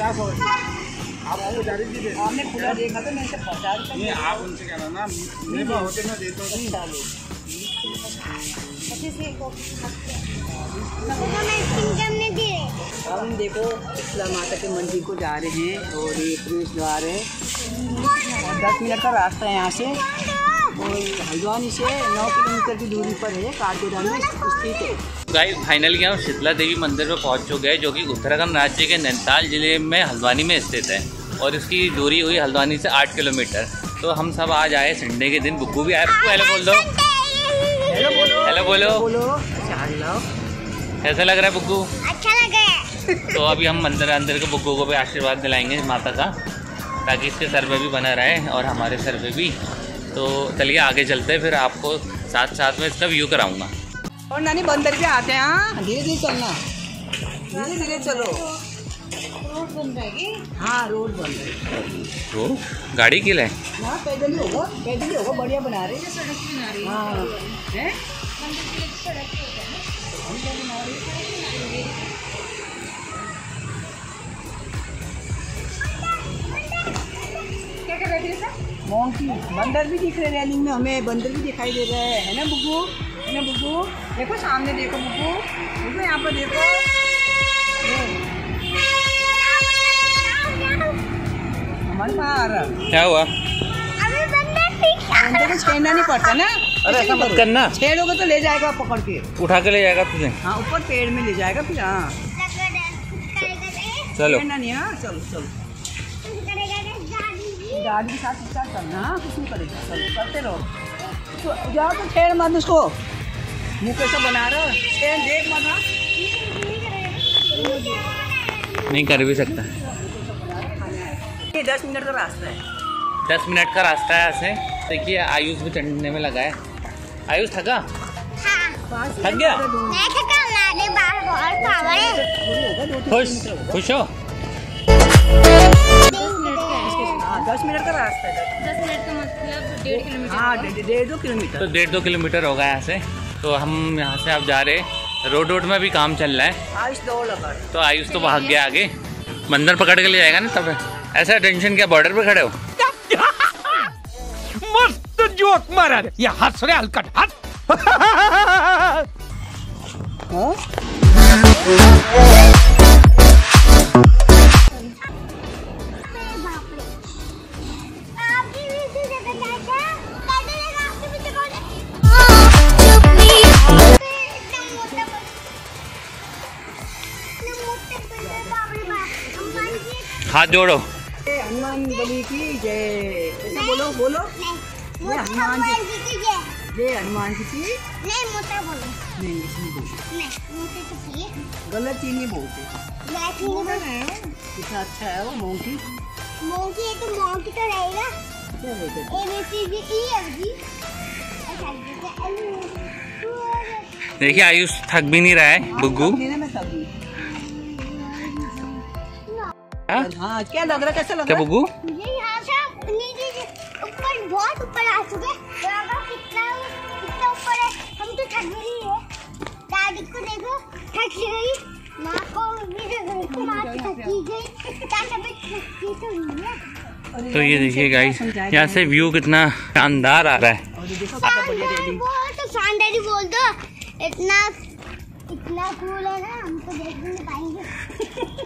50 और आपको जारी दी दे। आपने खुला देखा तो मैं से 50 नहीं आप उनसे कहना ना मेरे होते ना देता हूँ। अब हम देखो शीतला माता के मंदिर को जा रहे हैं और ये प्रवेश द्वार है और 10 मिनट का रास्ता है यहाँ से और हल्द्वानी से 9 किलोमीटर की दूरी पर है काठगोदाम में स्थित है। गाइस फाइनली हम शीतला देवी मंदिर में पहुंच चुके हैं जो कि उत्तराखंड राज्य के नैनीताल जिले में हल्द्वानी में स्थित है और इसकी दूरी हुई हल्द्वानी से 8 किलोमीटर। तो हम सब आज आए संडे के दिन। बुग्गू भी आए। बुग्गू हेलो बोल दो। हेलो बोलो। कैसा लग रहा है बुग्गू? अच्छा लग रहा है। तो अभी हम अंदर के बुग्गू को भी आशीर्वाद दिलाएंगे माता का ताकि इसके सर पे भी बना रहे और हमारे सर पे भी। तो चलिए आगे चलते हैं, फिर आपको साथ में इसका व्यू कराऊंगा। और नानी बंदर पे आते हैं। हाँ धीरे चलना, धीरे चलो। रोड बन जाएगी। हाँ रोड बन रही तो गाड़ी के लिए हाँ पैदल ही होगा बढ़िया बना रहे हैं। सड़क बना रही है। हाँ है मंदिर के लिए सड़क होता है क्या कर रहे थे सर? मोंकी बंदर भी दिख रहे हैं रैलिंग में, हमें बंदर भी दिखाई दे रहा है ना बुग्गू? है ना बुग्गू? देखो सामने देखो बुग्गू, यहाँ पर देखो। हमारे कहाँ आ रहा? क्या हुआ? बंदर को छेड़ना नहीं पड़ता ना। अरे ऐसा मत करना, छेड़ोगे तो ले जाएगा पकड़ के, उठा के ले जाएगा तुझे। हाँ ऊपर पेड़ में ले जाएगा फिर। हाँ चलो छेड़ना नहीं। हाँ चलो गाड़ी के साथ स्टार्ट करना। हाँ कुछ नहीं करेगा, चलो करते रहो। तो जाओ तो छेड़ मत उसको, मुँह कैसा बना रहा है, छेड़ देख मत। हाँ नहीं कर भी सकता। ये 10 मिनट का रास्ता है। 10 मिनट का रास्ता है ऐसे। देखिए आयुष भी चढ़ने में लगा है। आयुष थका? थक गया? खुश हो? 10 मिनट का रास्ता है। 10 मिनट का मतलब 1.5 किलोमीटर। हाँ 1.5 किलोमीटर। तो 1.5-2 किलोमीटर होगा यहाँ से। तो हम यहाँ से अब जा रहे। रोड में भी काम चल रहा है। आयुष दौड़ लगा। तो आयुष तो भाग गया आगे। बंदर पकड़ के ले जाएगा ना तब। ऐसा टेंशन क्या, बॉर्डर पे खड़े हो? मस्त जोक मारा रे, ये हंस रहे हलकट हंस। हाथ जोड़ो। हनुमान बलि की जय। ऐसे बोलो बोलो। जय हनुमान जी की जय। जय हनुमान जी की। नहीं मोटा बोलो। नहीं इसमें बोलो। नहीं मोटे तो चाहिए। गलत चीज नहीं बोलते। कितना अच्छा है वो मोंकी। मोंकी है तो मोंकी तो रहेगा। क्या रहेगा? ABCDE है जी। देखिए आयुष थक भी नहीं रहा है बुग्गू। हाँ क्या लग रहा है, कैसा लग क्या रहा है बुग्गू? ये यहाँ से नीचे ऊपर बहुत ऊपर आ चुके हैं। कितना ऊपर है, हम तो थक गई है। दादी को देखो थक गई, माँ को भी माँ थकी गई, थकी तो नहीं है। तो ये देखिए गाइस यहाँ से व्यू कितना शानदार आ रहा है। वो तो शानदार ही बोल दो। इतना कूल है ना, हम तो देख भी नहीं पाएंगे।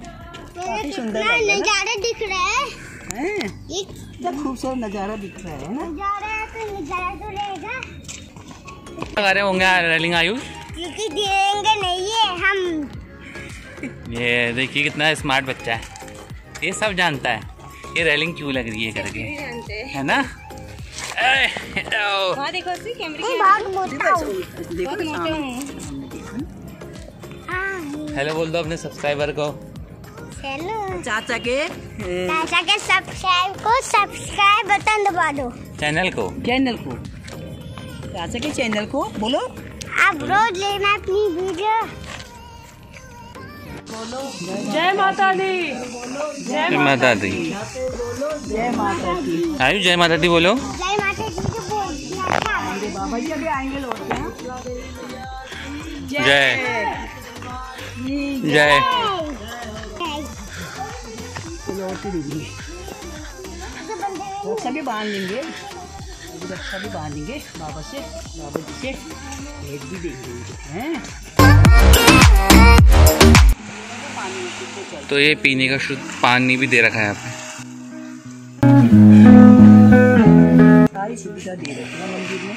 नजारा दिख रहा है। इतना खूबसूरत नजारा दिख रहा है ना। नजारा तो रहेगा। लगा रहे होंगे रेलिंग आयुष? क्योंकि देंगे नहीं है हम। ये देखिए कितना स्मार्ट बच्चा है, ये सब जानता है ये रेलिंग क्यों लग रही है करके, है ना? देखो कैमरे बहुत मोटा हेलो बोल दो अपने सब्सक्राइबर को। हेलो चाचा के सब्सक्राइब बटन दबा दो। चैनल को चाचा के चैनल को बोलो। आप रोज लेना अपनी वीडियो। जय माता दी। जय माता दी। जय माता दी। आयुष जय माता दी बोलो। जय माता दी को बोल दिया। बाबा जी अभी आएंगे लौट के। जय जय। औरतें देंगे, रक्षा भी बांध लेंगे, रक्षा भी बांधेंगे बाबा जी से भेंट भी देंगे हैं। तो ये पीने का शुद्ध पानी भी दे रखा है यहाँ पे। सारी सुविधा दे रखी है मंदिर में।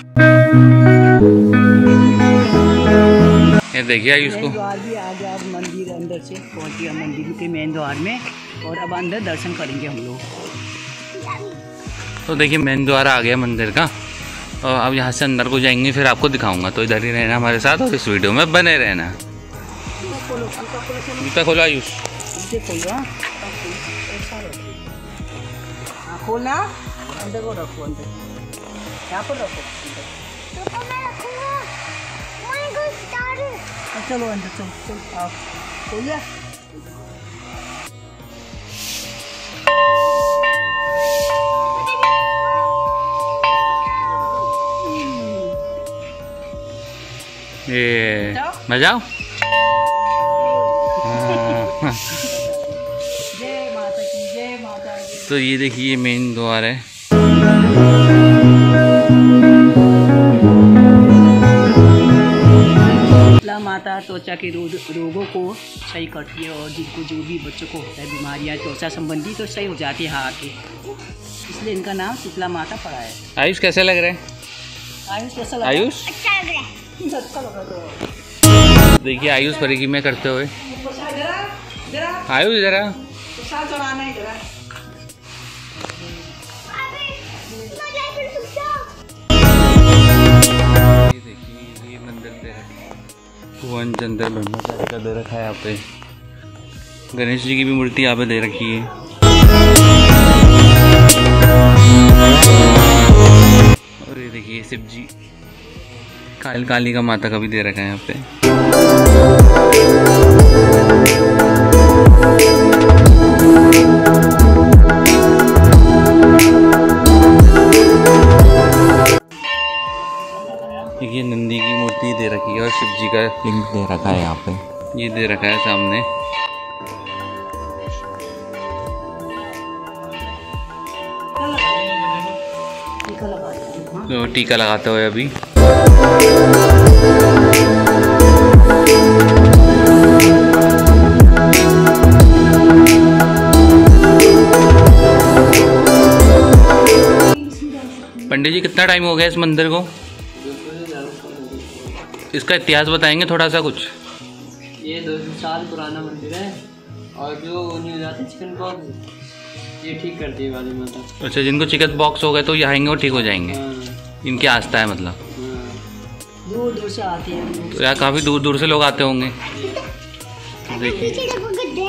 ये देखिए आयुष को, मेन द्वार भी आ गया, अब मंदिर अंदर से पहुँच गया मंदिर के मेन द्वार में, और अब अंदर दर्शन करेंगे हम लोग। तो देखिए मेन द्वार आ गया मंदिर का, और अब यहाँ से अंदर को जाएंगे, फिर आपको दिखाऊंगा। तो इधर ही रहना हमारे साथ और इस वीडियो में बने रहना। जूता खोलो आयुष, खोलना, अंदर को रखो, अंदर यहाँ पर रखो, चलो अंदर, चलो चलो आप खोल लिया। ये मजाओ। जय माता की, जय माता की। तो ये देखिए मेन द्वार है। शीतला माता त्वचा के रोगों को सही करती है, और जिनको जो भी बच्चों को होता है बीमारियाँ त्वचा संबंधी तो सही हो जाती है आके, इसलिए इनका नाम शीतला माता पड़ा है। आयुष कैसे लग रहे हैं? आयुष कैसा लगा? आयुष अच्छा लग रहा है। अच्छा लगा तो देखिए आयुष परिक्रमा करते हुए। आयुष जरा चढ़ाना है जरा। ये देखिए ये मंदिर दे रखा है, भुवन चंद्र ब्रह्मचारी का दे रखा है यहाँ पे। गणेश जी की भी मूर्ति यहाँ पे दे रखी है। और ये देखिए शिव जी, काली का माता का भी दे रखा है यहाँ पे। ये नंदी की मूर्ति दे रखी है और शिव जी का लिंग दे रखा है यहाँ पे, ये दे रखा है सामने। तो टीका लगाते हुए अभी पंडित जी कितना टाइम हो गया इस मंदिर को? इसका इतिहास बताएंगे थोड़ा सा कुछ? ये 200 साल पुराना मंदिर है, और जो नहीं हो जाते चिकन पॉक्स ये ठीक करती है वाली माता। अच्छा, जिनको चिकन पॉक्स हो गए तो यहाँ आएंगे वो ठीक हो जाएंगे। हाँ, इनकी आस्था है मतलब। हाँ। दूर दूर से आते हैं। तो यहाँ काफ़ी दूर दूर से लोग आते होंगे। देखिए पीछे देखो गड्ढे।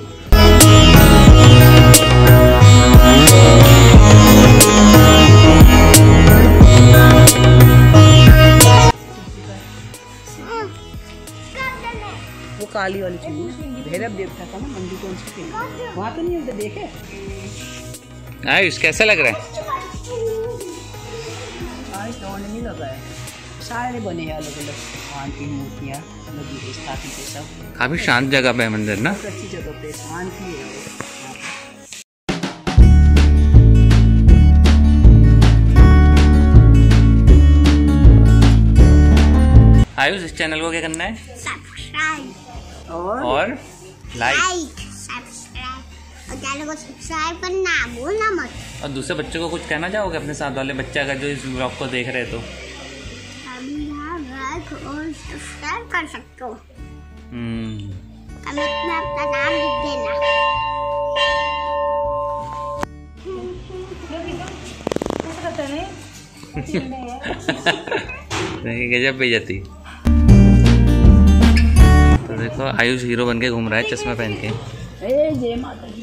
वो काली वाली चीज भैरव देवता का ना मंदिर, कौन सी वहाँ तो नहीं होता देखे। आयुष कैसा लग रहा है? आयुष दौड़ने नहीं लगा है, सारे बने हैं अलग अलग भगवान की मूर्तियाँ, अलग स्थापित है सब। काफ़ी शांत जगह पे है मंदिर ना। बहुत अच्छी जगह पे शांति है। आयुष इस चैनल को क्या करना है? सब्सक्राइब और लाइक सब्सक्राइब और चैनल को सब्सक्राइब करना भूलना मत। और दूसरे बच्चों को कुछ कहना चाहोगे अपने साथ वाले बच्चे अगर जो इस ब्लॉग को देख रहे तो? अभी यहाँ लाइक और सब्सक्राइब कर सकते हो। कमेंट में अपना नाम लिख देना। गजब बेइज्जती। तो देखो आयुष हीरो बन के घूम रहा है चश्मा पहन के। जय माता दी।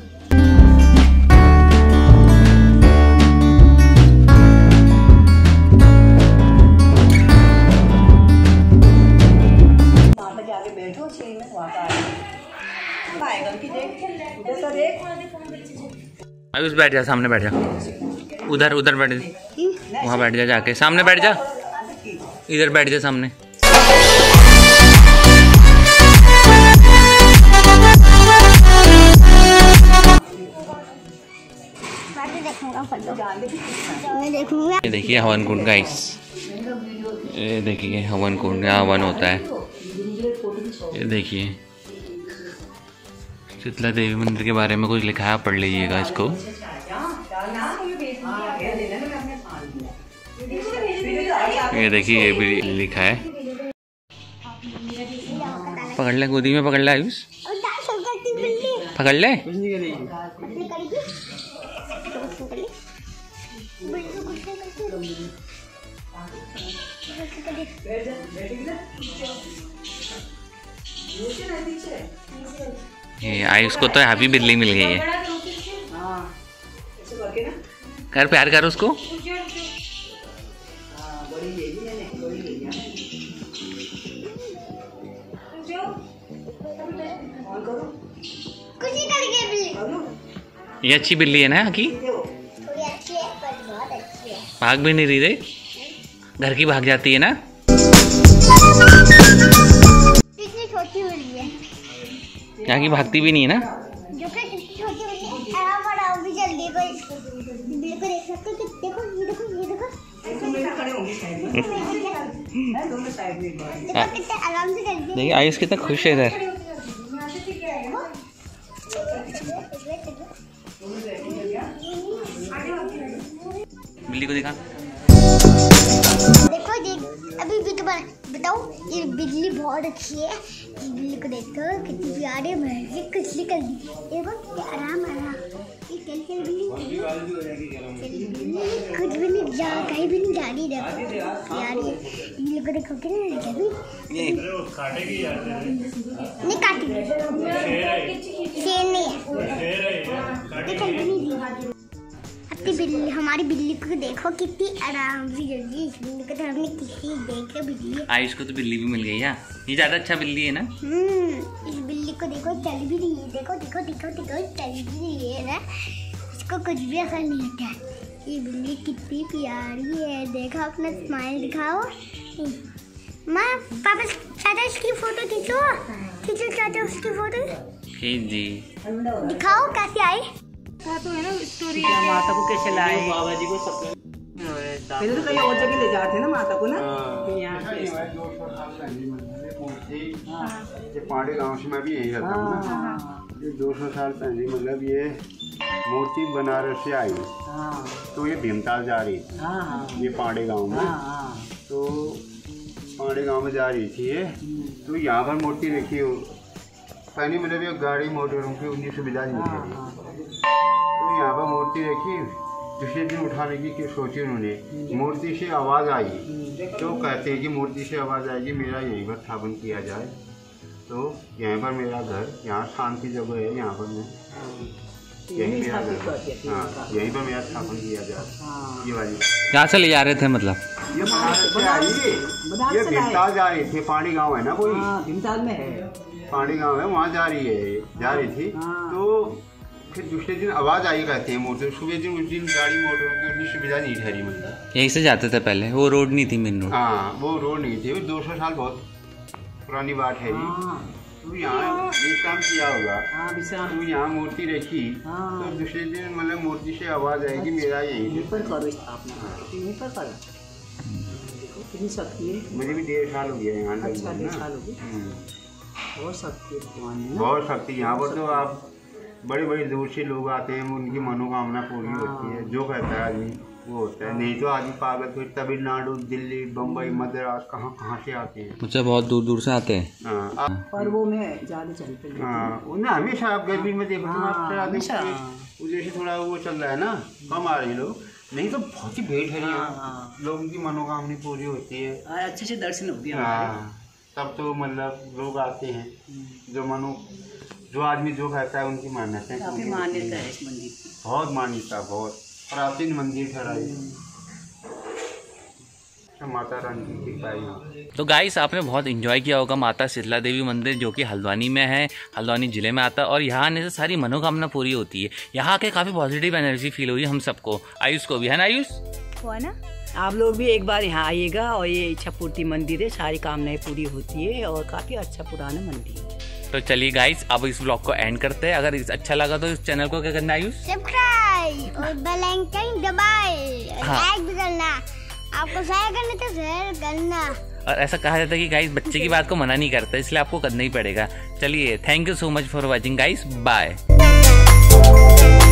माता के आगे बैठो, सीढ़ी में वहाँ का आएगा कि देख उधर तो देख। आयुष बैठ जा, सामने बैठ जा, उधर उधर बैठ जा, वहाँ बैठ जा, जाके सामने बैठ जा, इधर बैठ जा सामने। मैं देखूंगा। ये देखिए हवन कुंड गाइस, ये देखिए हवन कुंड, यहाँ हवन होता है। ये देखिए शीतला देवी मंदिर के बारे में कुछ लिखा है, पढ़ लीजिएगा इसको। ये देखिए ये भी लिखा है। पकड़ ले, गोदी में पकड़ ले आयुष, पकड़ ले। ये आयुष को तो हैप्पी बिल्ली मिल गई है। कर प्यार कर उसको। ये अच्छी बिल्ली है ना की, थोड़ी अच्छी है पर बहुत अच्छी है। भाग भी नहीं रही रे, घर की भाग जाती है ना। कितनी छोटी बिल्ली है, यहाँ की भागती भी नहीं है ना। जो कि कितनी छोटी बिल्ली है, आराम आराम भी जल्दी कोई बिल्ली को देख सकते हो। देखो ये देखो ये देखो, दोनों साइड में देखो कितने आराम से कर दिया। देखिए आयुष कितना खुश है इधर। बिल्ली को दिखा। देखो देख, अभी भी तो बताओ, ये बिल्ली बहुत अच्छी है। इस बिल्ली को देखो कितनी प्यारी है, मैं कुछ निकल दी। देखो क्या आराम आराम, ये चल चल बिल्ली कुछ भी नहीं जा, कहीं भी नहीं जा रही। देखो प्यारी है, बिल्ली को देखो कितनी नहीं काटी, शेर नहीं है, चल भी नहीं दी। बिल्ली, हमारी बिल्ली को देखो कितनी आराम से जल्दी। इस बिल्ली को तो हमने किसी देखे बिल्ली। आयुष को तो बिल्ली भी मिल गई है, ये ज्यादा अच्छा बिल्ली है ना। इस बिल्ली को देखो चल भी रही है, देखो देखो देखो देखो चल भी रही है ना, इसको कुछ भी असर नहीं होता। ये बिल्ली कितनी प्यारी है, देखो अपना स्माइल दिखाओ। माँ पापा चाचा इसकी फोटो खींचो, खींचो चाचा उसकी फोटो खींच दी, दिखाओ कैसे आई। तो है ना स्टोरी, माता को कैसे लाए बाबा जी को सपने पहले तो कहीं और जगह ले जाते ना माता को ना, यहाँ पे। ये पाड़े गांव से मैं भी यही रहता हूँ ना। ये 200 साल पहले मतलब ये मूर्ति बनारस से आई, तो ये भीमताल जा रही थी ये पाड़े गांव में। तो पाड़े गांव में जा रही थी ये, तो यहाँ पर मूर्ति रखी हो पहले, मतलब ये गाड़ी मोटरों की उन्हीं सुविधा नहीं थी। तो यहाँ पर मूर्ति रखी, दूसरे दिन उठाने की सोची उन्होंने। मूर्ति से आवाज़ आई, तो कहते हैं कि मूर्ति से आवाज़ आएगी मेरा यहीं पर स्थापन किया जाए। तो यहीं पर मेरा घर, यहाँ शांति जगह है, यहाँ पर मैं यहीं मेरा घर, हाँ यहीं पर मेरा स्थापन किया जाए। ये वाली कहाँ से ले जा रहे थे मतलब? ये बनारस से आई, ये भीमताल जा रही थी, पाड़ी गाँव है ना कोई, भीमताल में है पाड़ी गाँव है, वहाँ जा रही थी। तो फिर दूसरे दिन आवाज़ आई कहते हैं मोटर, सुबह दिन उस दिन गाड़ी मोटरों की उतनी सुविधा नहीं ठहरी, मतलब यहीं से जाते थे पहले, वो रोड नहीं थी मेन रोड। हाँ वो रोड नहीं थी, 200 साल बहुत पुरानी बात है जी। तो यहाँ विश्राम किया होगा, तो यहाँ मूर्ति रखी। तो दूसरे दिन मतलब मूर्ति से आवाज़ आएगी मेरा यहीं पर करो स्थापना, यहीं पर करो। कितनी शक्ति है, मुझे भी 1.5 साल हो गया यहाँ अच्छा, लगभग 1.5 साल हो ना। गया। बहुत शक्ति है भगवान में, बहुत शक्ति यहाँ पर। तो आप बड़े बड़े दूर से लोग आते हैं, उनकी मनोकामना पूरी होती है, जो कहता है आदमी वो होता है। नहीं तो आदमी पागल कोई तमिलनाडु, दिल्ली, बम्बई, मद्रास कहाँ से आते हैं। मुझे बहुत दूर दूर से आते हैं। हाँ पर्वों में ज़्यादा चलते हैं। हाँ उन्हें हमेशा, आप गर्मी में देखो तुम, आप हमेशा उधर से थोड़ा वो चल रहा है ना, कम आ रहे हैं लोग, नहीं तो बहुत ही भीड़ है यहाँ। लोगों की मनोकामना पूरी होती है, अच्छे से दर्शन होती है। हाँ तब तो मतलब लोग आते हैं, जो आदमी जो कहता है उनकी मान्यता है। काफी मान्यता है इस मंदिर की, बहुत मान्यता, बहुत प्राचीन मंदिर ठहरा है, माता रानी की कृपा है यहाँ। तो गाइस आपने बहुत एंजॉय किया होगा माता शीतला देवी मंदिर, जो कि हल्द्वानी में है, हल्द्वानी जिले में आता है। और यहाँ आने से सारी मनोकामना पूरी होती है। यहाँ आके काफ़ी पॉजिटिव एनर्जी फील हुई हम सबको, आयुष को भी, है ना आयुष? हुआ ना। आप लोग भी एक बार यहाँ आइएगा, और ये इच्छा पूर्ति मंदिर है, सारी कामनाएं पूरी होती है, और काफ़ी अच्छा पुराना मंदिर है। तो चलिए गाइस अब इस ब्लॉग को एंड करते हैं। अगर अच्छा लगा तो इस चैनल को क्या करना है आयुष? सब्सक्राइब। दबाए और बेल आइकन दबाए, लाइक भी करना, आपको शेयर करना तो शेयर करना। और ऐसा कहा जाता है कि गाइस बच्चे की बात को मना नहीं करता, इसलिए आपको करना ही पड़ेगा। चलिए, thank you so much for watching guys, bye.